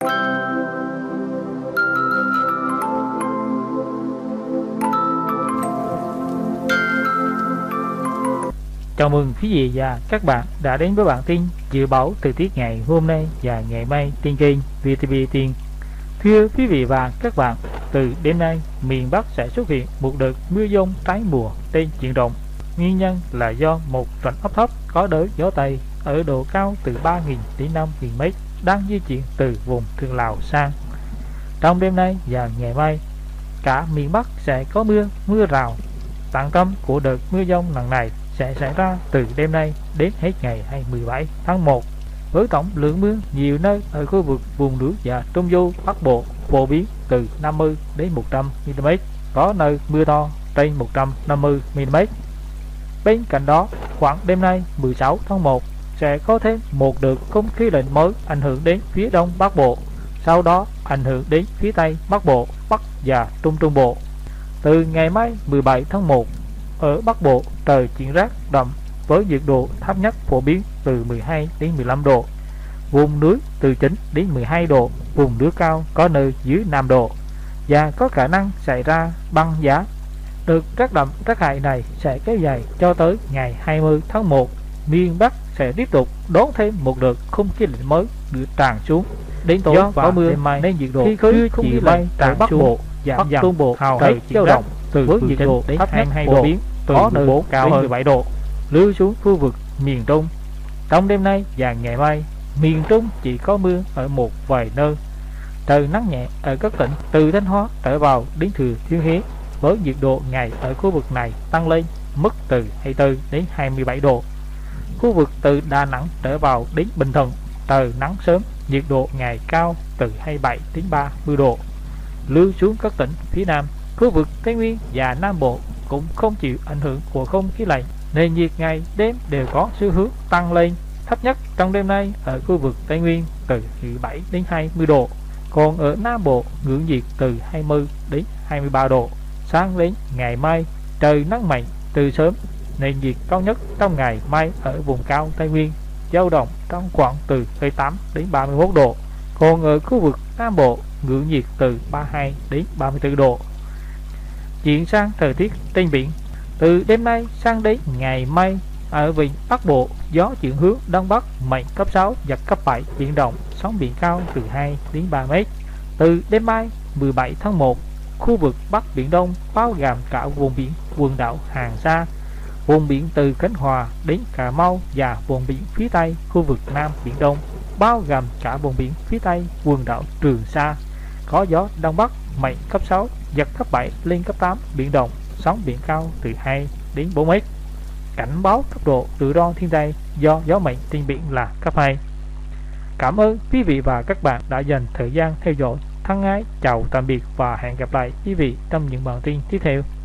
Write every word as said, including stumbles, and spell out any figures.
Chào mừng quý vị và các bạn đã đến với bản tin dự báo thời tiết ngày hôm nay và ngày mai trên kênh vê tê vê Tiên. Thưa quý vị và các bạn, từ đêm nay miền Bắc sẽ xuất hiện một đợt mưa dông trái mùa trên diện rộng. Nguyên nhân là do một rãnh áp thấp có đới gió Tây ở độ cao từ ba nghìn đến năm nghìn mét đang di chuyển từ vùng Thượng Lào sang. Trong đêm nay và ngày mai, cả miền Bắc sẽ có mưa, mưa rào. Trọng tâm của đợt mưa dông lần này sẽ xảy ra từ đêm nay đến hết ngày mười bảy tháng một, với tổng lượng mưa nhiều nơi ở khu vực vùng núi và Trung Du Bắc Bộ phổ biến từ năm mươi đến một trăm mi li mét, có nơi mưa to trên một trăm năm mươi mi li mét. Bên cạnh đó, khoảng đêm nay mười sáu tháng một sẽ có thêm một đợt không khí lạnh mới ảnh hưởng đến phía Đông Bắc Bộ, sau đó ảnh hưởng đến phía Tây Bắc Bộ, Bắc và Trung Trung Bộ. Từ ngày mai mười bảy tháng một, ở Bắc Bộ trời chuyển rét đậm với nhiệt độ thấp nhất phổ biến từ mười hai đến mười lăm độ, vùng núi từ chín đến mười hai độ, vùng núi cao có nơi dưới năm độ và có khả năng xảy ra băng giá. Đợt rét đậm rét hại này sẽ kéo dài cho tới ngày hai mươi tháng một. Miền Bắc sẽ tiếp tục đón thêm một đợt không khí lạnh mới được tràn xuống. Đến tối do và có mưa đêm mai nên nhiệt độ khi không khí lạnh tràn Bắc Bộ giảm dần, Trung Bộ hầu hết dao động từ với nhiệt độ đến hai mươi hai độ, có nơi cao hơn mười bảy độ. Lưu xuống khu vực miền Trung, trong đêm nay và ngày mai, miền Trung chỉ có mưa ở một vài nơi. Trời nắng nhẹ ở các tỉnh từ Thanh Hóa trở vào đến Thừa Thiên Huế, với nhiệt độ ngày ở khu vực này tăng lên mức từ hai mươi tư đến hai mươi bảy độ. Khu vực từ Đà Nẵng trở vào đến Bình Thuận, trời nắng sớm, nhiệt độ ngày cao từ hai mươi bảy đến ba mươi độ. Lưu xuống các tỉnh phía Nam, khu vực Tây Nguyên và Nam Bộ cũng không chịu ảnh hưởng của không khí lạnh, nên nhiệt ngày đêm đều có xu hướng tăng lên. Thấp nhất trong đêm nay ở khu vực Tây Nguyên từ mười bảy đến hai mươi độ, còn ở Nam Bộ ngưỡng nhiệt từ hai mươi đến hai mươi ba độ. Sáng đến ngày mai trời nắng mạnh từ sớm, nên nhiệt cao nhất trong ngày mai ở vùng cao Tây Nguyên dao động trong khoảng từ hai mươi tám đến ba mươi mốt độ, còn ở khu vực Nam Bộ ngưỡng nhiệt từ ba mươi hai đến ba mươi tư độ. Chuyển sang thời tiết trên biển, từ đêm nay sang đến ngày mai ở vịnh Bắc Bộ gió chuyển hướng đông bắc mạnh cấp sáu giật cấp bảy, biển động, sóng biển cao từ hai đến ba mét. Từ đêm mai mười bảy tháng một, khu vực Bắc Biển Đông bao gồm cả vùng biển quần đảo Hoàng Sa, vùng biển từ Khánh Hòa đến Cà Mau và vùng biển phía Tây khu vực Nam Biển Đông bao gồm cả vùng biển phía Tây quần đảo Trường Sa, có gió đông bắc mạnh cấp sáu giật cấp bảy lên cấp tám, biển động, sóng biển cao từ hai đến bốn mét. Cảnh báo cấp độ rủi ro thiên tai do gió mạnh trên biển là cấp hai. Cảm ơn quý vị và các bạn đã dành thời gian theo dõi. Thân ái chào tạm biệt và hẹn gặp lại quý vị trong những bản tin tiếp theo.